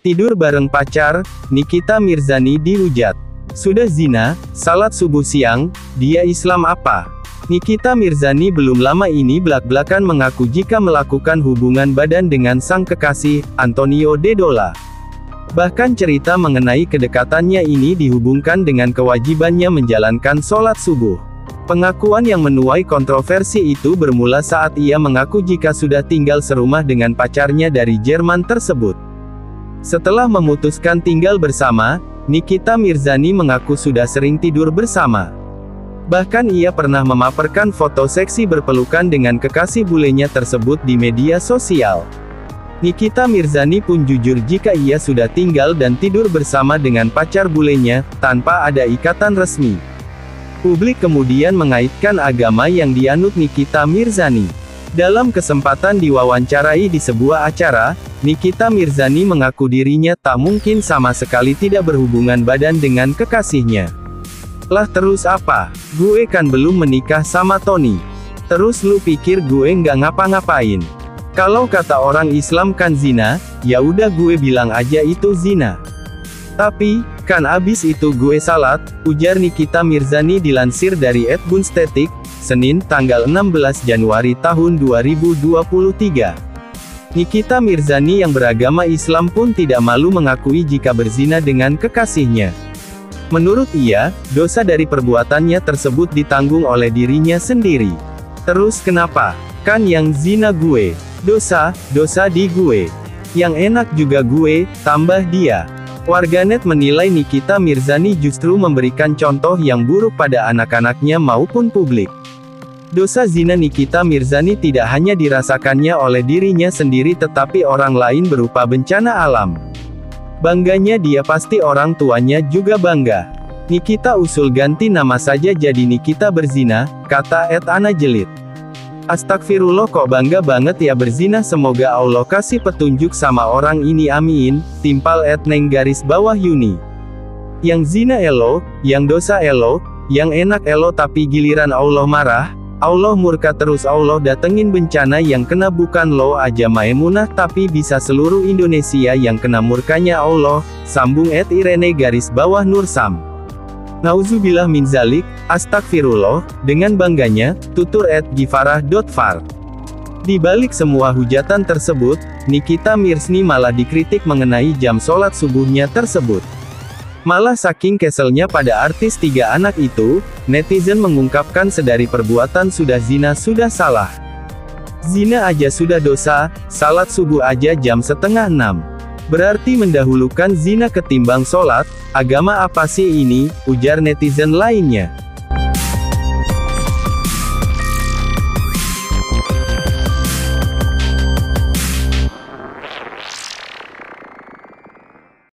Tidur bareng pacar, Nikita Mirzani dihujat. Sudah zina, salat subuh siang, dia Islam apa? Nikita Mirzani belum lama ini belak-belakan mengaku jika melakukan hubungan badan dengan sang kekasih, Antonio Dedola. Bahkan cerita mengenai kedekatannya ini dihubungkan dengan kewajibannya menjalankan sholat subuh. Pengakuan yang menuai kontroversi itu bermula saat ia mengaku jika sudah tinggal serumah dengan pacarnya dari Jerman tersebut. Setelah memutuskan tinggal bersama, Nikita Mirzani mengaku sudah sering tidur bersama. Bahkan ia pernah memaparkan foto seksi berpelukan dengan kekasih bulenya tersebut di media sosial. Nikita Mirzani pun jujur jika ia sudah tinggal dan tidur bersama dengan pacar bulenya, tanpa ada ikatan resmi. Publik kemudian mengaitkan agama yang dianut Nikita Mirzani. Dalam kesempatan diwawancarai di sebuah acara, Nikita Mirzani mengaku dirinya tak mungkin sama sekali tidak berhubungan badan dengan kekasihnya. Lah terus apa? Gue kan belum menikah sama Tony. Terus lu pikir gue nggak ngapa-ngapain? Kalau kata orang Islam kan zina, ya udah gue bilang aja itu zina. Tapi, kan abis itu gue salat, ujar Nikita Mirzani dilansir dari @bunstetik, Senin, tanggal 16 Januari tahun 2023. Nikita Mirzani yang beragama Islam pun tidak malu mengakui jika berzina dengan kekasihnya. Menurut ia, dosa dari perbuatannya tersebut ditanggung oleh dirinya sendiri. Terus kenapa? Kan yang zina gue. Dosa di gue. Yang enak juga gue, tambah dia. Warganet menilai Nikita Mirzani justru memberikan contoh yang buruk pada anak-anaknya maupun publik. Dosa zina Nikita Mirzani tidak hanya dirasakannya oleh dirinya sendiri tetapi orang lain berupa bencana alam. Bangganya dia pasti orang tuanya juga bangga. Nikita usul ganti nama saja jadi Nikita berzina, kata @anajelit. Astagfirullah kok bangga banget ya berzina, semoga Allah kasih petunjuk sama orang ini amin, timpal @neng_Yuni. Yang zina elo, yang dosa elo, yang enak elo tapi giliran Allah marah, Allah murka terus Allah datengin bencana yang kena bukan lo aja Maemunah tapi bisa seluruh Indonesia yang kena murkanya Allah, sambung @Irene_Nursam. Nauzubillah min zalik, astagfirullah, dengan bangganya, tutur @gifarah.far. Di balik semua hujatan tersebut, Nikita Mirzani malah dikritik mengenai jam sholat subuhnya tersebut. Malah saking keselnya pada artis 3 anak itu, netizen mengungkapkan sedari perbuatan sudah zina sudah salah. Zina aja sudah dosa, salat subuh aja jam 5:30. Berarti mendahulukan zina ketimbang sholat, agama apa sih ini, ujar netizen lainnya.